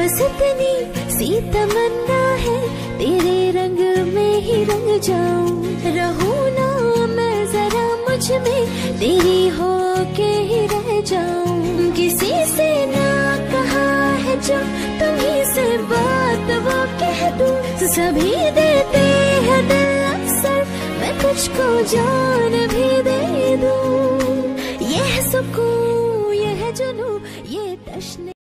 बस इतनी सी तमन्ना है, तेरे रंग में ही रंग जाऊं। रहूं ना मैं जरा मुझ में, तेरी हो के ही रह जाऊं। किसी से ना कहा है जो तुम्हीं से बात वो कह दूं। सभी देते हैं दिल अक्सर, मैं तुझको जान भी दे दूं। यह सुकून, यह जुनून, ये तश्ने